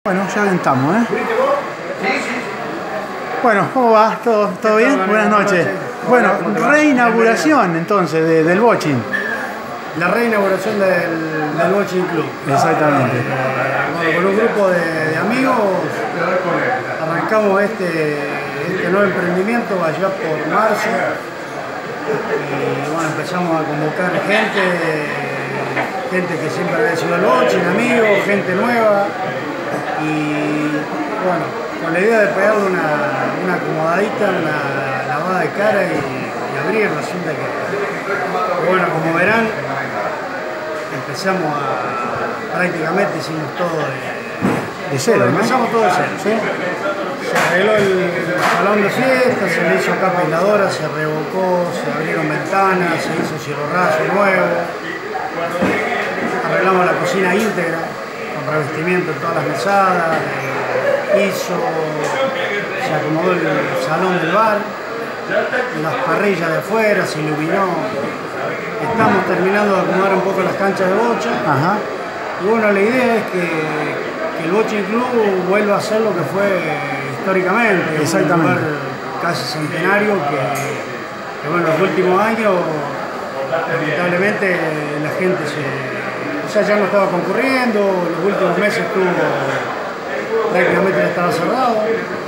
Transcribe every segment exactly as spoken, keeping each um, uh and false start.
Bueno, ya estamos, ¿eh? Bueno, ¿cómo va? ¿Todo, todo bien? Buenas noches. Bueno, reinauguración entonces de, del Bochín. La reinauguración del, del Bochín Club. Exactamente. Bueno, con un grupo de, de amigos arrancamos este, este nuevo emprendimiento allá por marzo. Y bueno, empezamos a convocar gente, gente que siempre había sido el Bochín, amigos, gente nueva. Y bueno, con la idea de pegarle una, una acomodadita, una lavada de cara y, y abrir, resulta que, bueno, como verán, empezamos a, prácticamente hicimos todo de, de cero, ¿no? Empezamos todo de cero, ¿sí? Se arregló el salón de fiesta, se le hizo capa aisladora, se revocó, se abrieron ventanas, se hizo cielorraso nuevo, arreglamos la cocina íntegra, con revestimiento en todas las mesadas, piso, se acomodó el salón del bar, las parrillas de afuera, se iluminó. Estamos terminando de acomodar un poco las canchas de bocha. Ajá. Y bueno, la idea es que, que el Bochín Club vuelva a ser lo que fue históricamente. Exactamente. Un lugar casi centenario que, que bueno, en los últimos años lamentablemente la gente se, o sea, ya no estaba concurriendo, los últimos meses estuvo prácticamente ya estaba cerrado.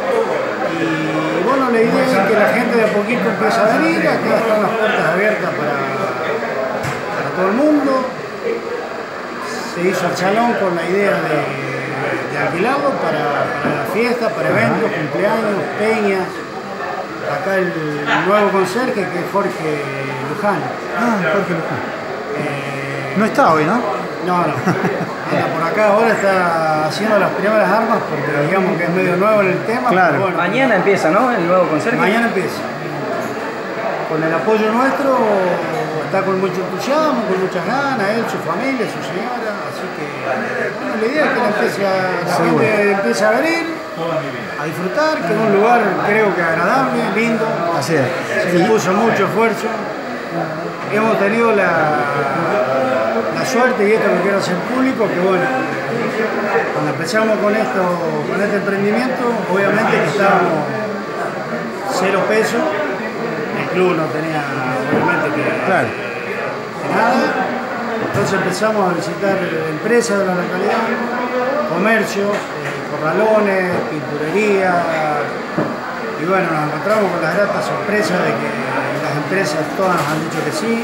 Y bueno, la idea es que la gente de a poquito empieza a venir, acá están las puertas abiertas para, para todo el mundo. Se hizo el salón con la idea de, de alquilarlo para, para la fiesta, para eventos, cumpleaños, peñas. Acá el nuevo conserje que es Jorge Luján. Ah, Jorge Luján. Eh, no está hoy, ¿no? No, no. Anda por acá ahora, está haciendo las primeras armas porque digamos que es medio nuevo en el tema. Claro. Bueno, mañana empieza, ¿no? El nuevo conserje. Mañana empieza. Con el apoyo nuestro, está con mucho entusiasmo, con muchas ganas, él, su familia, su señora. Así que, bueno, la idea es que la, empiece a, la sí, gente bueno. empiece a venir, a disfrutar, que es un lugar creo que agradable, lindo. Así es. Se le puso mucho esfuerzo. Hemos tenido la, la suerte, y esto lo quiero hacer público, que bueno, cuando empezamos con esto, con este emprendimiento, obviamente que estábamos cero pesos, el club no tenía obviamente que, claro. que nada, entonces empezamos a visitar empresas de la localidad, comercios, eh, corralones, pinturería, y bueno, nos encontramos con la grata sorpresa de que las empresas todas nos han dicho que sí.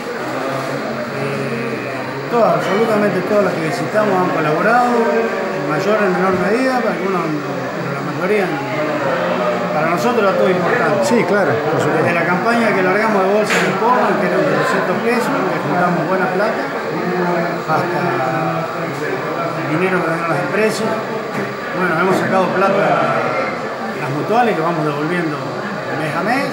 Todas, absolutamente todas las que visitamos han colaborado, en mayor o en menor medida, algunos, pero la mayoría, para nosotros era todo importante. Sí, claro, por supuesto. Desde la campaña que largamos de bolsa en el porno, que eran de doscientos pesos, que juntamos buena plata, hasta el dinero que dan las empresas. Bueno, hemos sacado plata de las mutuales que vamos devolviendo mes a mes.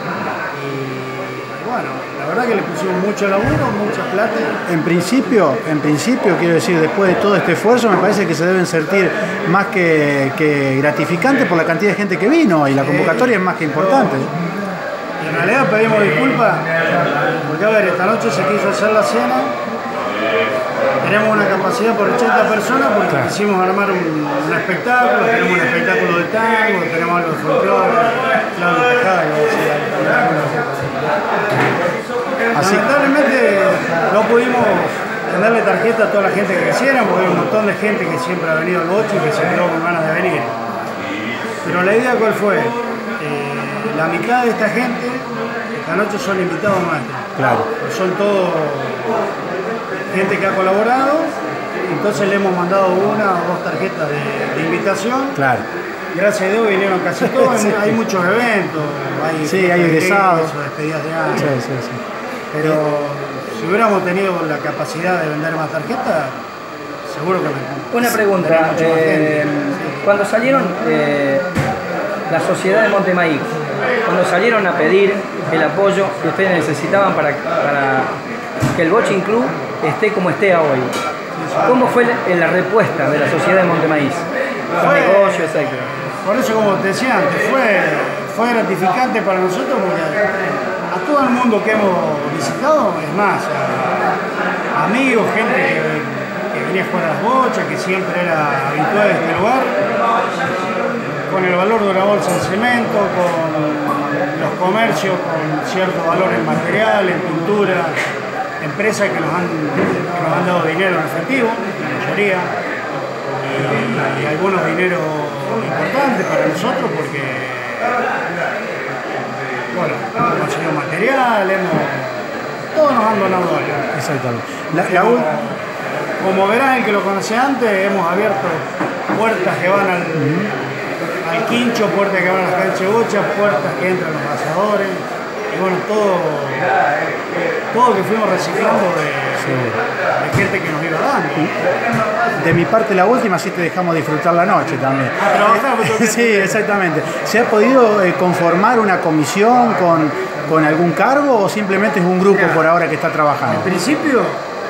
Bueno, la verdad que le pusimos mucho laburo, mucha plata. En principio, en principio, quiero decir, después de todo este esfuerzo, me parece que se deben sentir más que, que gratificantes por la cantidad de gente que vino y la convocatoria eh, es más que importante. Y en realidad pedimos disculpas, porque a ver, esta noche se quiso hacer la cena, tenemos una capacidad por ochenta personas porque claro. Quisimos armar un, un espectáculo, tenemos un espectáculo de tango, tenemos algo de folclore, Claudio Tejada, Así. Lamentablemente no pudimos darle tarjeta a toda la gente que quisiera, porque hay un montón de gente que siempre ha venido al Bochín y que se quedó con ganas de venir. Pero la idea ¿cuál fue? Eh, la mitad de esta gente, esta noche son invitados nuestros. Claro. Pues son todos gente que ha colaborado, entonces le hemos mandado una o dos tarjetas de, de invitación. Claro. Gracias a Dios vinieron casi todos, sí. Hay muchos eventos, hay, sí, hay egresados, despedidas de año. Sí, sí, sí. Pero si hubiéramos tenido la capacidad de vender más tarjetas, seguro que me... Una pregunta, eh, cuando salieron eh, la sociedad de Montemaíz, cuando salieron a pedir el apoyo que ustedes necesitaban para, para que el Bochín Club esté como esté hoy, ¿cómo fue la respuesta de la sociedad de Montemaíz? Con negocio, etcétera. Por eso, como te decía antes, fue, fue gratificante para nosotros porque a todo el mundo que hemos visitado, es más, a amigos, gente que, que venía a jugar a las bochas, que siempre era habitual de este lugar, con el valor de una bolsa de cemento, con los comercios, con cierto valor en material, en pintura, empresas que nos han, que nos han dado dinero en efectivo, la mayoría, y, y algunos dineros importantes para nosotros porque, bueno, hemos conseguido material, hemos, todos nos han donado algo. Exactamente. La, la, como, como verán, el que lo conoce antes, hemos abierto puertas que van al, uh-huh. al quincho, puertas que van a las canchebuchas, puertas que entran los asadores. Y bueno, todo, todo que fuimos reciclando de, sí. de gente que nos iba dando. De mi parte la última, sí te dejamos disfrutar la noche también. A trabajar, eh, sí, exactamente. ¿Se ha podido eh, conformar una comisión con, con algún cargo o simplemente es un grupo Mira, por ahora que está trabajando? En principio,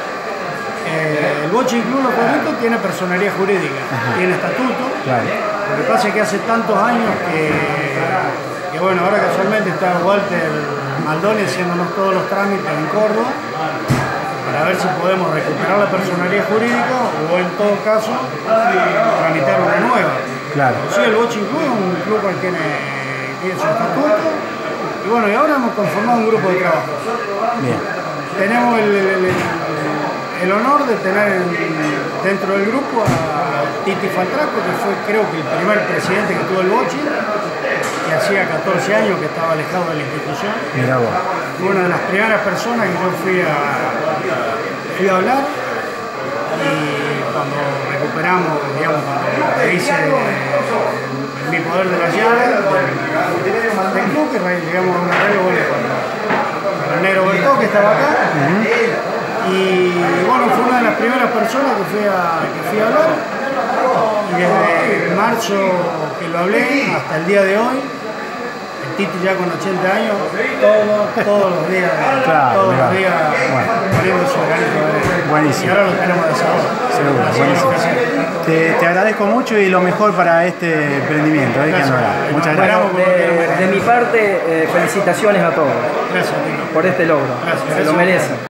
eh, el Bochín Club Los Corritos tiene personería jurídica, Ajá. tiene estatuto. Claro. Lo que pasa es que hace tantos años que... que bueno, ahora casualmente está Walter Maldoni haciéndonos todos los trámites en Córdoba para ver si podemos recuperar la personería jurídica o en todo caso tramitar una nueva. Claro. Sí, el Bochín Club es un club que tiene, tiene su estatuto y bueno, y ahora hemos conformado un grupo de trabajo. Bien. Tenemos el, el, el, el honor de tener el, dentro del grupo a Titi Faltraco, que fue creo que el primer presidente que tuvo el Bochín, que hacía catorce años que estaba alejado de la institución. Mirá vos. Fue una de las primeras personas que yo fui a, fui a hablar y cuando recuperamos, digamos, cuando hice mi poder de la llave del club, que llegamos a un arreglo bueno, con el negro Bertó, que estaba acá. Uh-huh. Y bueno, fue una de las primeras personas que fui a, que fui a hablar. Y desde marzo que lo hablé hasta el día de hoy, el Titi ya con ochenta años, todos, todos los días, claro, todos claro. los días bueno. poniendo su granito de arena. Buenísimo. Y ahora lo tenemos de sabor. Seguro, buenísimo. Te, te agradezco mucho y lo mejor para este emprendimiento. ¿eh? Gracias. Que Muchas gracias. De, de mi parte, eh, felicitaciones a todos. Gracias, Tito. Por este logro. Gracias. Se lo merecen.